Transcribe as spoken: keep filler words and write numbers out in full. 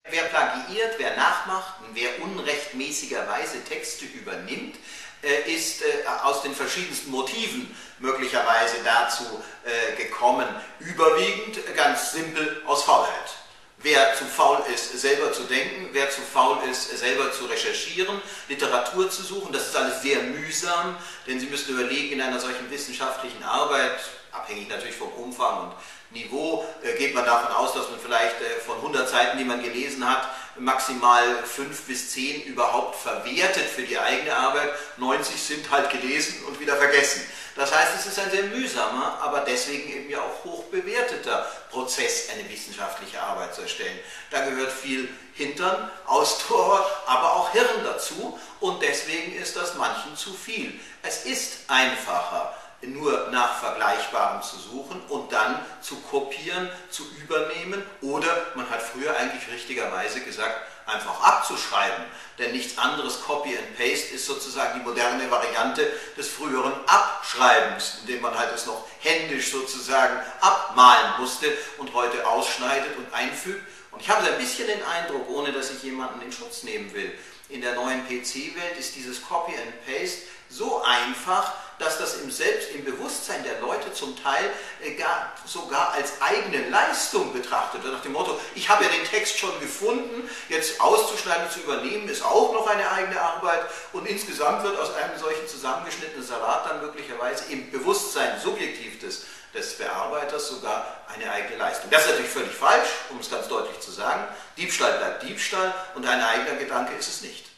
Wer plagiiert, wer nachmacht, wer unrechtmäßigerweise Texte übernimmt, ist aus den verschiedensten Motiven möglicherweise dazu gekommen, überwiegend ganz simpel aus Faulheit. Wer zu faul ist, selber zu denken, wer zu faul ist, selber zu recherchieren, Literatur zu suchen, das ist alles sehr mühsam, denn Sie müssen überlegen, in einer solchen wissenschaftlichen Arbeit, abhängig natürlich vom Umfang und Niveau, äh, geht man davon aus, dass man vielleicht äh, von hundert Seiten, die man gelesen hat, maximal fünf bis zehn überhaupt verwertet für die eigene Arbeit. neunzig sind halt gelesen und wieder vergessen. Das heißt, es ist ein sehr mühsamer, aber deswegen eben ja auch hoch bewerteter Prozess, eine wissenschaftliche Arbeit zu erstellen. Da gehört viel Hintern, Ausdauer, aber auch Hirn dazu und deswegen ist das manchen zu viel. Es ist einfacher, nur nach Vergleichbarem zu suchen und dann zu kopieren, zu übernehmen oder, man hat früher eigentlich richtigerweise gesagt, einfach abzuschreiben. Denn nichts anderes, Copy and Paste, ist sozusagen die moderne Variante des früheren Abschreibens, indem man halt es noch händisch sozusagen abmalen musste und heute ausschneidet und einfügt. Und ich habe so ein bisschen den Eindruck, ohne dass ich jemanden in Schutz nehmen will, in der neuen P C-Welt ist dieses Copy and Paste so einfach, dass das im Selbst, im Bewusstsein der Leute zum Teil äh, gar, sogar als eigene Leistung betrachtet wird. Nach dem Motto, ich habe ja den Text schon gefunden, jetzt auszuschneiden, zu übernehmen, ist auch noch eine eigene Arbeit und insgesamt wird aus einem solchen zusammengeschnittenen Salat dann möglicherweise im Bewusstsein subjektiv des, des Bearbeiters sogar eine eigene Leistung. Das ist natürlich völlig falsch, um es ganz deutlich zu sagen. Diebstahl bleibt Diebstahl und ein eigener Gedanke ist es nicht.